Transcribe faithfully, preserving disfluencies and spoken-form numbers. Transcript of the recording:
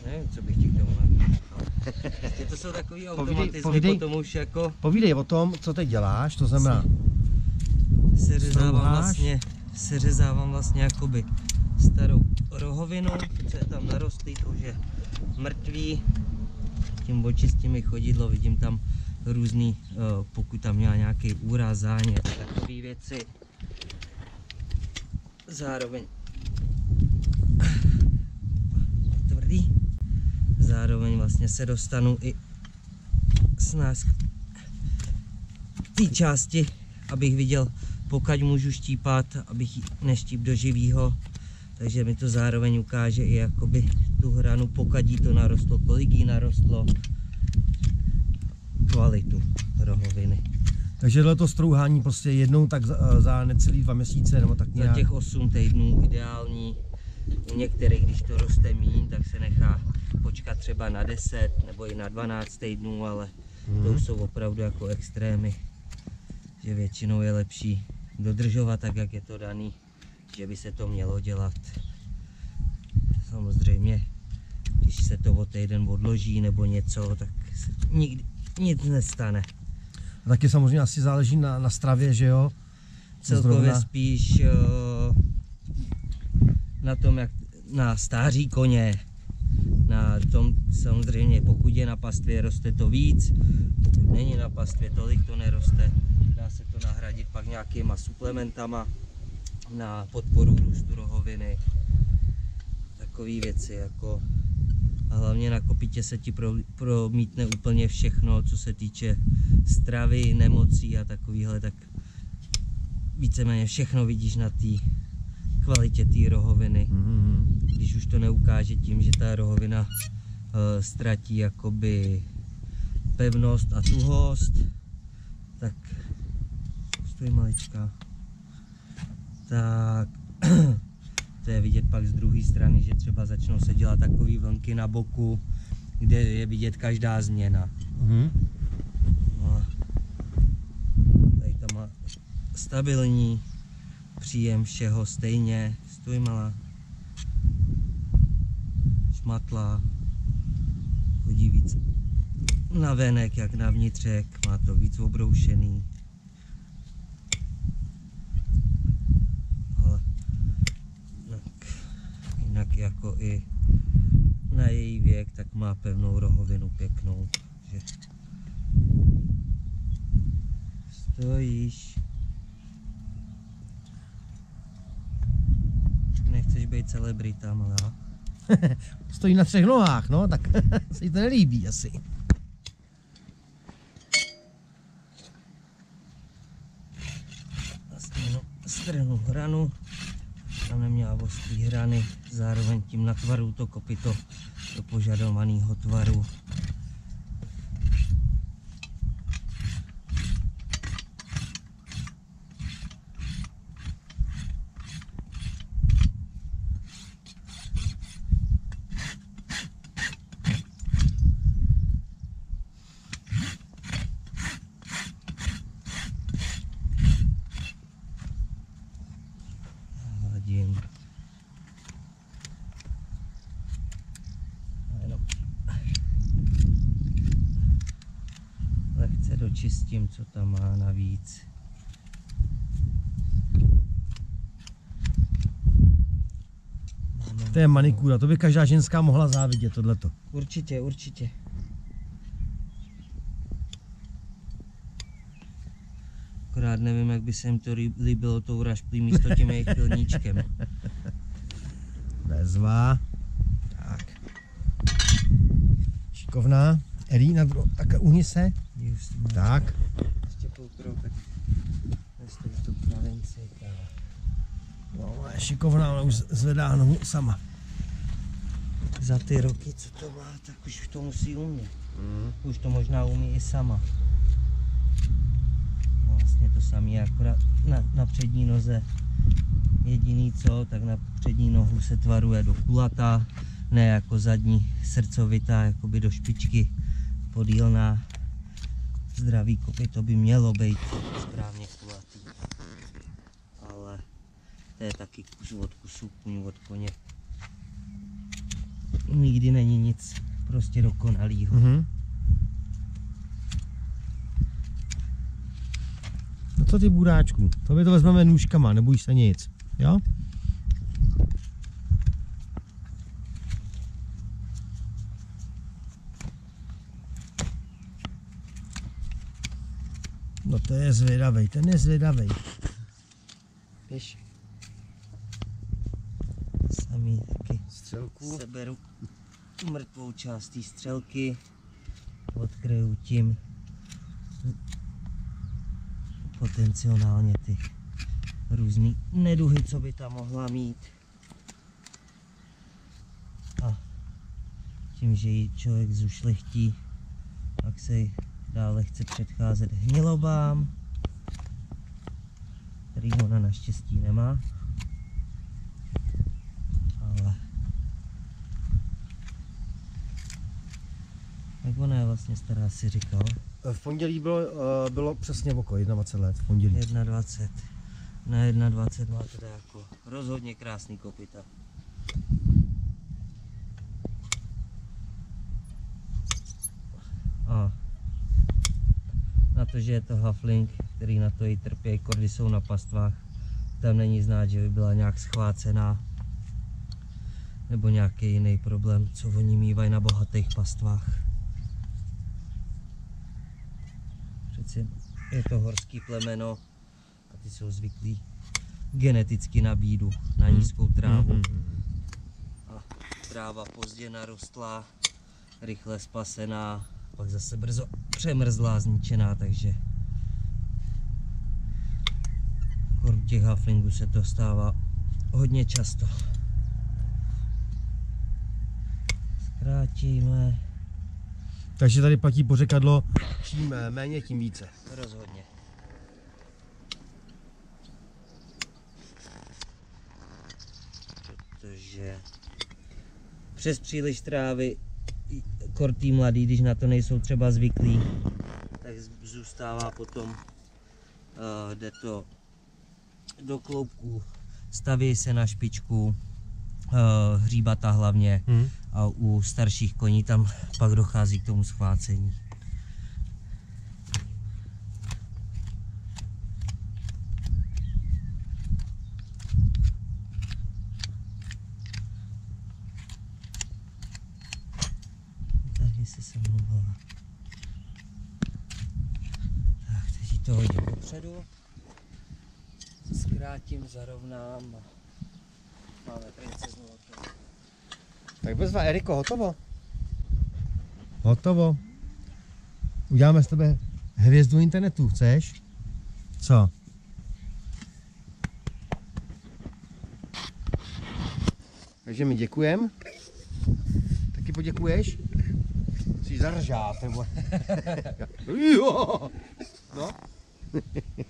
Nevím, co bych ti k tomu nabídl. To jsou takový automatizmy, povídej, potom už jako... Povídej o tom, co teď děláš, to znamená... Seřezávám vlastně, seřezávám vlastně jakoby starou rohovinu, co je tam narostlý, to už je mrtvý. Tím očistím chodidlo, vidím tam různý, pokud tam měla nějaký úraz, zánět, takové věci. Zároveň tvrdý. Zároveň vlastně se dostanu i s nás k té části, abych viděl, pokud můžu štípat, abych neštíp do živýho. Takže mi to zároveň ukáže i jakoby tu hranu, pokud jí to narostlo, kolik jí narostlo, kvalitu rohoviny. Takže tohleto strouhání prostě jednou tak za, za necelý dva měsíce nebo tak nějak? Za těch osm týdnů ideální. U některých, když to roste míň, tak se nechá počkat třeba na deset nebo i na dvanáct týdnů, ale hmm. to už jsou opravdu jako extrémy. Že většinou je lepší dodržovat tak, jak je to daný, že by se to mělo dělat. Samozřejmě, když se to o týden odloží nebo něco, tak se nikdy nic nestane. A taky samozřejmě asi záleží na, na stravě, že jo? Celkově zrovna... spíš uh, na tom, jak na stáří koně, na tom samozřejmě, pokud je na pastvě, roste to víc, pokud není na pastvě, tolik to neroste. Dá se to nahradit pak nějakýma suplementama na podporu růstu rohoviny. Takové věci jako, a hlavně na kopytě se ti pro, promítne úplně všechno, co se týče stravy, nemocí a takovýhle, tak víceméně všechno vidíš na té kvalitě té rohoviny. Mm-hmm. Když už to neukáže tím, že ta rohovina uh, ztratí jakoby pevnost a tuhost, tak stojí malička, tak to je vidět pak z druhé strany, že třeba začnou se dělat takové vlnky na boku, kde je vidět každá změna. Mm-hmm. No, tady tam má stabilní příjem všeho stejně, stůj malá, šmatla, chodí víc na venek jak na vnitřek, má to víc obroušený. Ale jinak, jinak jako i na její věk, tak má pevnou rohovinu pěknou. Že stojíš. Nechceš být celebrita, malá. Stojí na třech nohách, no, tak se jí to nelíbí asi. Vlastně no, strhnu hranu, tam neměla ostrý hrany, zároveň tím natvaru to kopyto do požadovaného tvaru. Lehce dočistím, co tam má navíc. To je manikúra, to by každá ženská mohla závidět, tohleto. Určitě, určitě. Akorát nevím, jak by se jim to líbilo tou rašplí místo tím jejich pilníčkem. Bezva. Tak. Šikovná. Eri, na druhou. Tak uhni se. Just, tak. Ještě poukrou, tak nestojí tu pravenci. No, je šikovná, ona už zvedá nohu sama. Za ty roky, co to má, tak už to musí umět. Mm. Už to možná umí i sama. No, vlastně to samé, akorát na, na přední noze. Jediný co, tak na přední nohu se tvaruje do kulata, ne jako zadní srdcovitá, jakoby do špičky, podílná. Zdravý kopyto by mělo být správně kulatý. Ale to je taky kus od kusu, kůň od koně. nikdy není nic prostě dokonalýho. Mhm. No co ty buráčku, tobě to vezmeme nůžkama, nebojíš se nic, jo? No to je zvědavej, ten je zvědavej. Víš? Sami taky Střelku. seberu tu mrtvou část té střelky, odkryju tím potenciálně ty různý neduhy, co by tam mohla mít. A tím, že ji člověk zušlechtí, tak se dále chce předcházet hnilobám, který ona naštěstí nemá. Ale jak ona je vlastně stará, si říkal? V pondělí bylo, bylo přesně oko, dvacet jedna let, v pondělí. dvacet jedna. Na dvacet jedna má teda jako rozhodně krásný kopyta. A na to, že je to hafling, který na to i trpí, kordy jsou na pastvách, tam není znát, že by byla nějak schvácená nebo nějaký jiný problém, co oni mívají na bohatých pastvách. Přeci je to horský plemeno a ty jsou zvyklí geneticky na bídu, na nízkou trávu. A tráva pozdě narostlá, rychle spasená, pak zase brzo přemrzlá, zničená, takže u těch haflingů se to stává hodně často. Zkrátíme. Takže tady platí pořekadlo, čím méně, tím více. Rozhodně. Protože přes příliš trávy kortý mladý, když na to nejsou třeba zvyklí, tak zůstává potom, uh, jde to do kloubků, staví se na špičku, uh, hříbata hlavně, hmm. a u starších koní tam pak dochází k tomu schvácení. Tady se se mluvila. Tak, teď to hodím dopředu. Zkrátím, zarovnám a máme princeznu hotovo. Tak bezva, Eriko, hotovo? Hotovo. Uděláme z tebe hvězdu internetu, chceš? Co? Takže mi děkujem. Taky poděkuješ? Jsi zaržát, nebo... Jo! No.